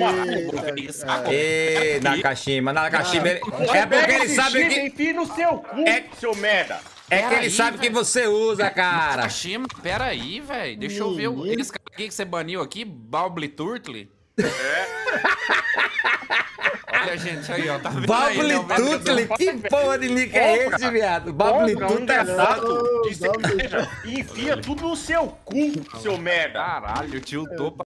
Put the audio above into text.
Ei, Nakashima, é porque ele sabe que... Enfia no seu cu, seu merda. É que ele sabe que você usa, cara. Nakashima, pera aí, velho. Deixa eu ver esse cara aqui que você baniu aqui, Balbli Turtle. Olha, gente, aí, ó. Tá vendo aí, né? Balbli Turtle? Que porra de nick é esse, viado? Balbli Turtle é foda. Enfia tudo no seu cu, seu merda. Caralho, tiltou pra